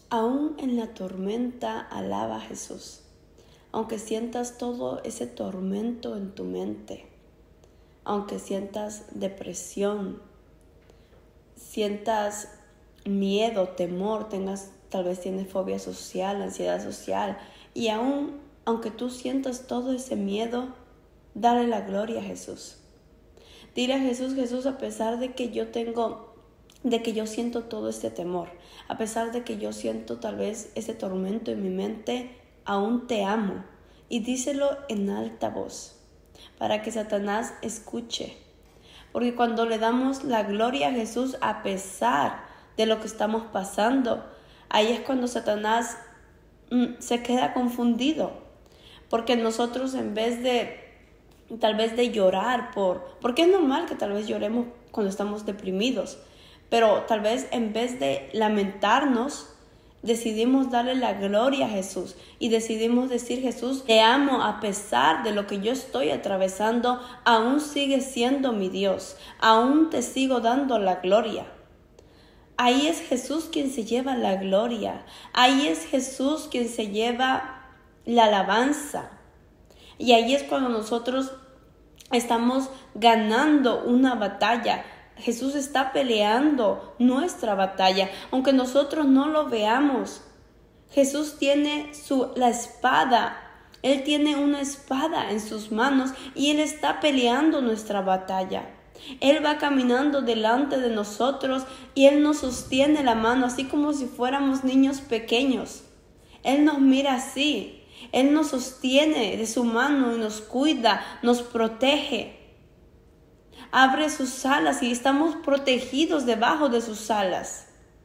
Aún en la tormenta, alaba a Jesús. Aunque sientas todo ese tormento en tu mente, aunque sientas depresión, sientas miedo, temor, tal vez tienes fobia social, ansiedad social, y aunque tú sientas todo ese miedo, dale la gloria a Jesús. Dile a Jesús: Jesús, a pesar de que yo siento todo este temor, a pesar de que yo siento tal vez ese tormento en mi mente, aún te amo. Y díselo en alta voz, para que Satanás escuche. Porque cuando le damos la gloria a Jesús, a pesar de lo que estamos pasando, ahí es cuando Satanás se queda confundido. Porque nosotros, en vez de tal vez de llorar porque es normal que tal vez lloremos cuando estamos deprimidos, pero tal vez en vez de lamentarnos, decidimos darle la gloria a Jesús y decidimos decir: Jesús, te amo a pesar de lo que yo estoy atravesando, aún sigues siendo mi Dios, aún te sigo dando la gloria. Ahí es Jesús quien se lleva la gloria, ahí es Jesús quien se lleva la alabanza. Y ahí es cuando nosotros estamos ganando una batalla. Jesús está peleando nuestra batalla, aunque nosotros no lo veamos. Jesús tiene la espada. Él tiene una espada en sus manos y Él está peleando nuestra batalla. Él va caminando delante de nosotros y Él nos sostiene la mano, así como si fuéramos niños pequeños. Él nos mira así. Él nos sostiene de su mano y nos cuida, nos protege. Abre sus alas y estamos protegidos debajo de sus alas.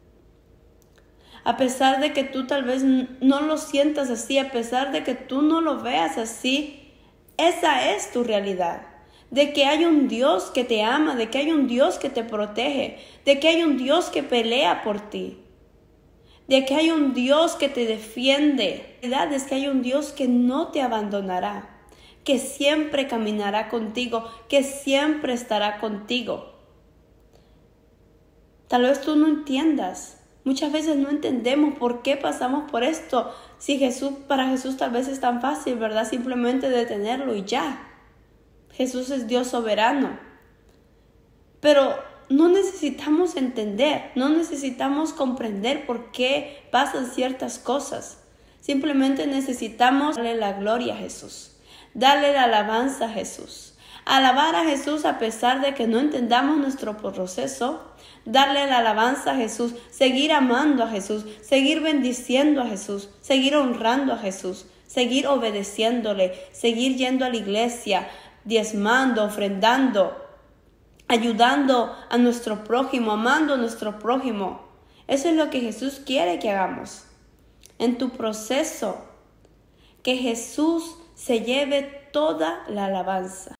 A pesar de que tú tal vez no lo sientas así, a pesar de que tú no lo veas así, esa es tu realidad. De que hay un Dios que te ama, de que hay un Dios que te protege, de que hay un Dios que pelea por ti, de que hay un Dios que te defiende. La verdad es que hay un Dios que no te abandonará, que siempre caminará contigo, que siempre estará contigo. Tal vez tú no entiendas. Muchas veces no entendemos por qué pasamos por esto. Si para Jesús tal vez es tan fácil, ¿verdad? Simplemente detenerlo y ya. Jesús es Dios soberano. Pero no necesitamos entender, no necesitamos comprender por qué pasan ciertas cosas. Simplemente necesitamos darle la gloria a Jesús. Darle la alabanza a Jesús. Alabar a Jesús a pesar de que no entendamos nuestro proceso. Darle la alabanza a Jesús. Seguir amando a Jesús. Seguir bendiciendo a Jesús. Seguir honrando a Jesús. Seguir obedeciéndole. Seguir yendo a la iglesia. Diezmando, ofrendando. Ayudando a nuestro prójimo. Amando a nuestro prójimo. Eso es lo que Jesús quiere que hagamos. En tu proceso. Que Jesús se lleve toda la alabanza.